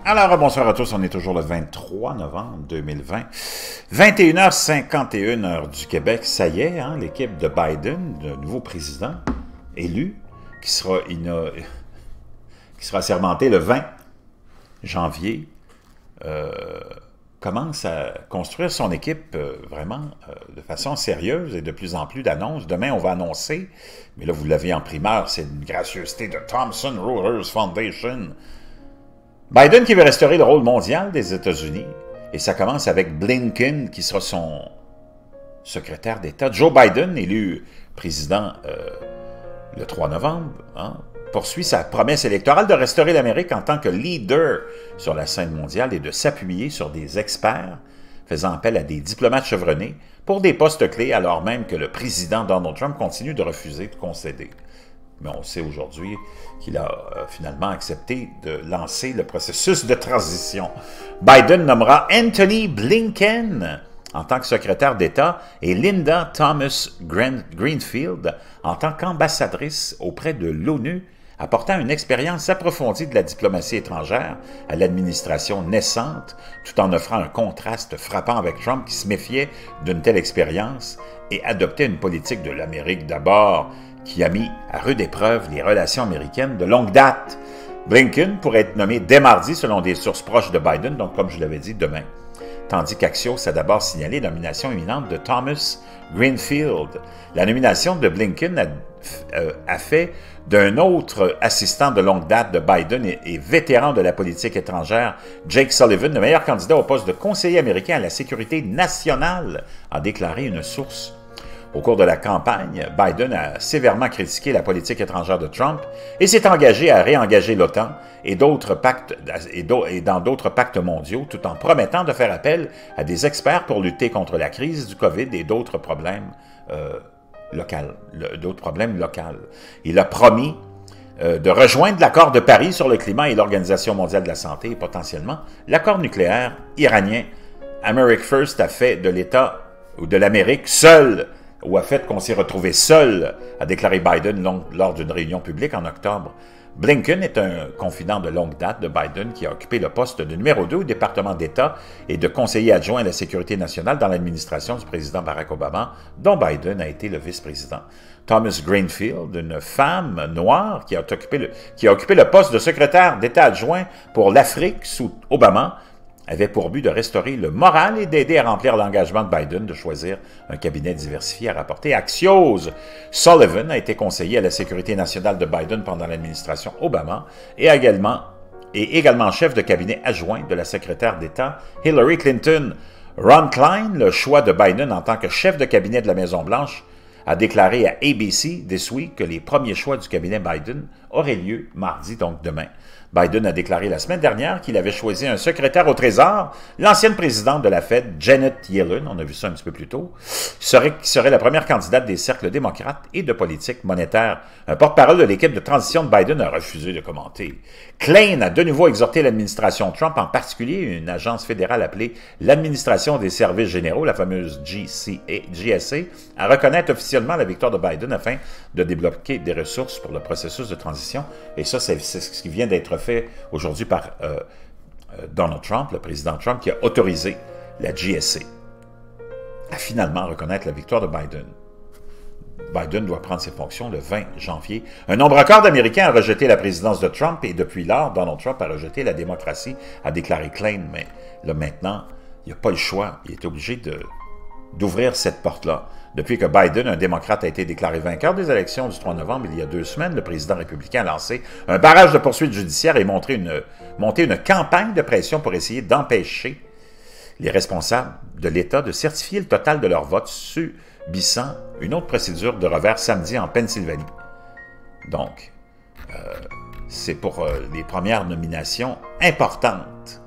Alors, bonsoir à tous, on est toujours le 23 novembre 2020, 21h51 heure du Québec. Ça y est, hein, l'équipe de Biden, le nouveau président élu, qui sera assermenté le 20 janvier, commence à construire son équipe vraiment de façon sérieuse et de plus en plus d'annonces. Demain, on va annoncer, mais là, vous l'avez en primeur, c'est une gracieuseté de Thomson Reuters Foundation. Biden qui veut restaurer le rôle mondial des États-Unis, et ça commence avec Blinken, qui sera son secrétaire d'État. Joe Biden, élu président le 3 novembre, poursuit sa promesse électorale de restaurer l'Amérique en tant que leader sur la scène mondiale et de s'appuyer sur des experts faisant appel à des diplomates chevronnés pour des postes clés, alors même que le président Donald Trump continue de refuser de concéder. Mais on sait aujourd'hui qu'il a finalement accepté de lancer le processus de transition. Biden nommera Anthony Blinken en tant que secrétaire d'État et Linda Thomas-Greenfield en tant qu'ambassadrice auprès de l'ONU, apportant une expérience approfondie de la diplomatie étrangère à l'administration naissante, tout en offrant un contraste frappant avec Trump qui se méfiait d'une telle expérience et adoptait une politique de l'Amérique d'abord, qui a mis à rude épreuve les relations américaines de longue date. Blinken pourrait être nommé dès mardi selon des sources proches de Biden, donc comme je l'avais dit, demain. Tandis qu'Axios a d'abord signalé la nomination imminente de Thomas Greenfield. La nomination de Blinken a fait d'un autre assistant de longue date de Biden et vétéran de la politique étrangère, Jake Sullivan, le meilleur candidat au poste de conseiller américain à la sécurité nationale, a déclaré une source. Au cours de la campagne, Biden a sévèrement critiqué la politique étrangère de Trump et s'est engagé à réengager l'OTAN et dans d'autres pactes mondiaux, tout en promettant de faire appel à des experts pour lutter contre la crise du COVID et d'autres problèmes locaux. Il a promis de rejoindre l'accord de Paris sur le climat et l'Organisation mondiale de la santé et potentiellement l'accord nucléaire iranien. America First a fait de l'État ou de l'Amérique seul, ou a fait qu'on s'est retrouvé seul, a déclaré Biden lors d'une réunion publique en octobre. Blinken est un confident de longue date de Biden qui a occupé le poste de numéro 2 au département d'État et de conseiller adjoint à la sécurité nationale dans l'administration du président Barack Obama, dont Biden a été le vice-président. Thomas Greenfield, une femme noire qui a occupé le poste de secrétaire d'État adjoint pour l'Afrique sous Obama, avait pour but de restaurer le moral et d'aider à remplir l'engagement de Biden de choisir un cabinet diversifié, à rapporter Axios. Sullivan a été conseiller à la sécurité nationale de Biden pendant l'administration Obama et également chef de cabinet adjoint de la secrétaire d'État Hillary Clinton. Ron Klein, le choix de Biden en tant que chef de cabinet de la Maison-Blanche, a déclaré à ABC This Week que les premiers choix du cabinet Biden auraient lieu mardi, donc demain. Biden a déclaré la semaine dernière qu'il avait choisi un secrétaire au Trésor, l'ancienne présidente de la Fed, Janet Yellen, on a vu ça un petit peu plus tôt, qui serait la première candidate des cercles démocrates et de politique monétaire. Un porte-parole de l'équipe de transition de Biden a refusé de commenter. Klein a de nouveau exhorté l'administration Trump, en particulier une agence fédérale appelée l'Administration des services généraux, la fameuse GSA, à reconnaître officiellement la victoire de Biden afin de débloquer des ressources pour le processus de transition. Et ça, c'est ce qui vient d'être fait aujourd'hui par Donald Trump, le président Trump, qui a autorisé la GSA à finalement reconnaître la victoire de Biden. Biden doit prendre ses fonctions le 20 janvier. Un nombre record d'Américains a rejeté la présidence de Trump et depuis lors, Donald Trump a rejeté la démocratie, a déclaré Klein. Mais là maintenant, il n'a pas le choix. Il est obligé d'ouvrir cette porte-là. Depuis que Biden, un démocrate, a été déclaré vainqueur des élections du 3 novembre, il y a 2 semaines, le président républicain a lancé un barrage de poursuites judiciaires et monté une campagne de pression pour essayer d'empêcher les responsables de l'État de certifier le total de leur vote, subissant une autre procédure de revers samedi en Pennsylvanie. Donc, c'est pour les premières nominations importantes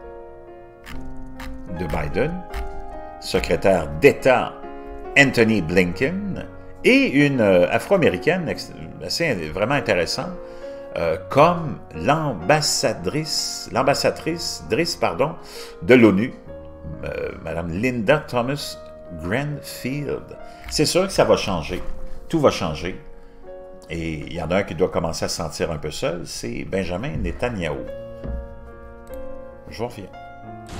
de Biden, secrétaire d'État Anthony Blinken et une afro-américaine vraiment intéressante comme l'ambassadrice de l'ONU, Mme Linda Thomas-Greenfield. C'est sûr que ça va changer. Tout va changer. Et il y en a un qui doit commencer à se sentir un peu seul, c'est Benjamin Netanyahou. Je vous reviens.